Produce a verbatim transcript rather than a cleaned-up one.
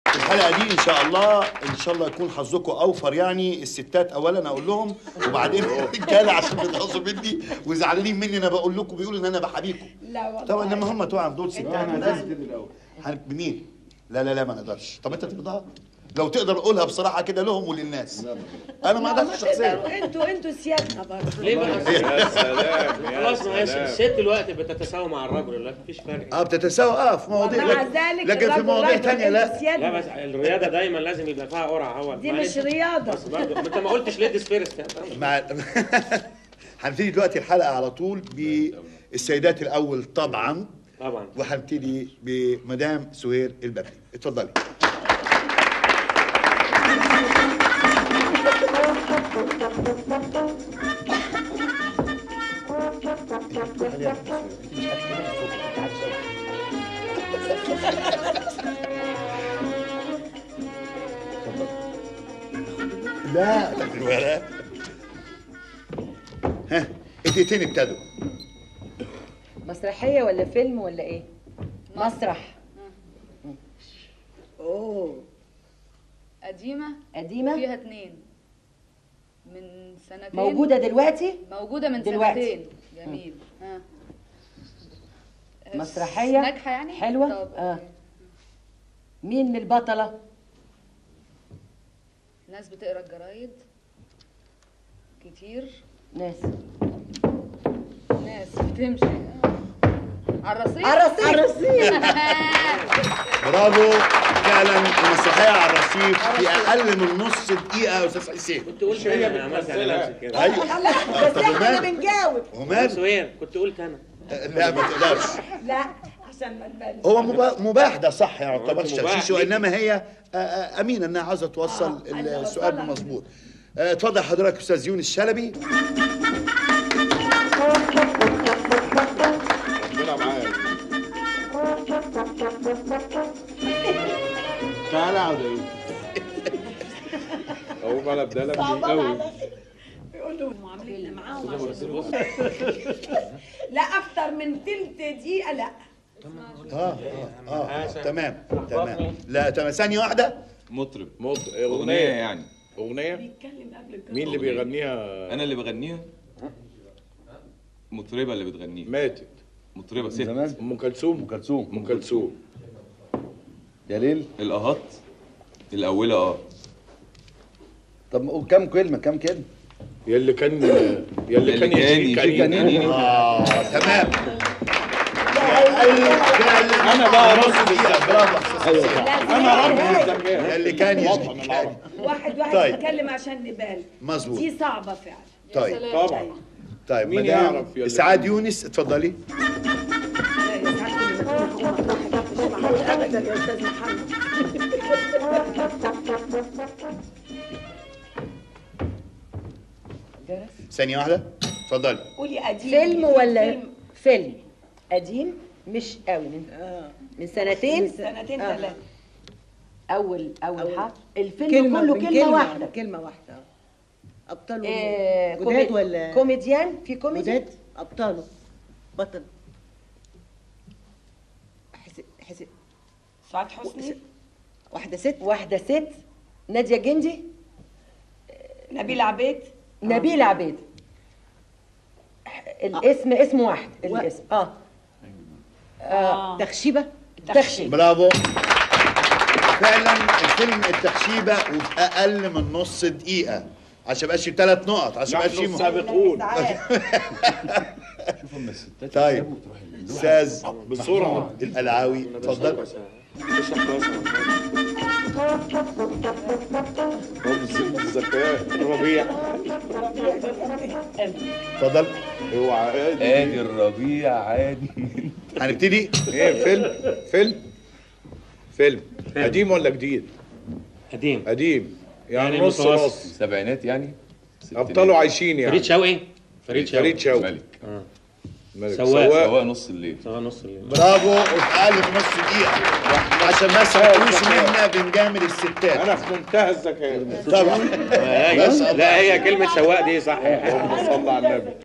الحلقه دي ان شاء الله ان شاء الله يكون حظكم اوفر، يعني الستات اولا اقول لهم وبعدين الرجاله عشان بيتغاظوا مني وزعلانين مني. انا بقول لكم بيقولوا ان انا بحابيكم. لا والله طبعا انما هم طبعا دول ستات. انا لازم الاول. بمين؟ لا لا لا ما نقدرش. طب انت ترضاها؟ لو تقدر قولها بصراحه كده لهم وللناس. انا ما اقدرش شخصيا. انتوا انتوا سيادنا برضه. ليه بقى؟ يا سلام خلاص ما هي الست دلوقتي بتتساوى مع الرجل، دلوقتي مفيش فرق. اه بتتساوى اه في مواضيع، مع لكن, ذلك لكن في مواضيع ثانيه لا. لا بس الرياضه دايما لازم يبقى فيها قرعه. هو دي مش رياضه. بس برضه انت ما قلتش ليديز فيرست. مع هنبتدي دلوقتي الحلقه على طول بالسيدات الاول طبعا طبعا، وهنبتدي بمدام سهير البدري. اتفضلي. لا ولا ها اديتين ابتدوا. مسرحيه ولا فيلم ولا ايه؟ مسرح. اوه قديمة قديمه فيها اتنين من سنتين. موجوده دلوقتي. موجودة من دلوقتي. سنتين. جميل. ها مسرحيه ناجحة يعني؟ حلوه. طب اه مين البطله؟ ناس بتقرا الجرايد كتير. ناس ناس بتمشي على الرصيف. على الرصيف. برافو فعلا. المسرحيه على الرصيف في اقل من نص دقيقه يا استاذ حسين. كنت قلت انا انا عملت على نفسي كده. ايوه بس احنا بنجاوب. ومال سهير كنت قلت انا. لا ما تقدرش. لا عشان ما نبالغ. هو مبا- مباح ده صح يعني يعتبر مباح. تشيش، وانما هي آه، آه، امينه انها عاوزه توصل آه، عايزة السؤال أوصلها. مظبوط. آه، اتفضل حضرتك استاذ يونس شلبي. ربنا معاك. تعالى اقعد اهو. اول ما ابدا لك من قوي. بيقول له معاملتنا معاهم عشان لا اكتر من تلت دقيقه. لا اه اه اه تمام تمام. لا تمام ثانيه واحده. مطرب موت اغنيه اغنيه يعني. اغنيه بيتكلم قبل الجو. مين اللي بيغنيها؟ انا اللي بغنيها. مطربه اللي بتغنيها. ماتت. مطربه ست. زمان ام كلثوم. ام كلثوم. ام كلثوم. يا ليل. الاهات الاولى اه. طب وكم كلمه كم كلمه؟ يا اللي كان يا اللي كان يجيك كان اه تمام. انا بقى نص دقيقه. برافو ايوه انا رب الزمان اللي كان وطن يجي. العرب. واحد واحد طيب. يتكلم عشان نبالغ. مظبوط. دي صعبه فعلا. طيب طبعا. طيب مين مدام يعرف يا اللي اسعاد يونس اتفضلي. لا يا سعاد كل ما تقول أمك ما حكيتش معاك ابدا يا استاذ محمد. ثانيه واحده اتفضلي. قولي قديم. فيلم ولا فيلم؟ فيلم قديم مش قوي. من من سنتين. من سنتين آه. ثلاثه. اول اول حرف الفيلم كلمة كله كلمة, كلمه واحده. كلمة واحدة. أبطاله آه جداد كوميد ولا كوميديان في كوميدي. جداد؟ أبطاله بطل. حس حس سعاد حسني. واحدة ست. واحده ست. ناديه جندي. نبيل عبيد. نبيل عبيد. الاسم اسم واحد. الاسم اه آه. تخشيبة. تخشيب. برافو فعلا. الفيلم التخشيبه وفي اقل من نص دقيقه عشان ما يبقاش ثلاث نقط عشان ما نحن يبقاش السابقون. شوف اما الستات طيب استاذ بسرعه. القلعاوي اتفضل. رمز الذكاء. ربيع. اتفضل. اوعى ادي الربيع عادي. هنبتدي. ايه فيلم فيلم فيلم قديم ولا جديد؟ قديم. قديم يعني, يعني نص متوسط. نص. سبعينات يعني. ابطاله عايشين يعني. فريد شوقي. فريد شوقي. فريد شوقي. ملك. اه ملك. سواق. سواق نص الليل. سواء نص الليل. برافو وفي اقل من نص دقيقه عشان ما تقولوش ان احنا بنجامل الستات. انا في منتهى الذكاء. طبعا. لا هي كلمه سواق دي صح. اللهم صل على النبي.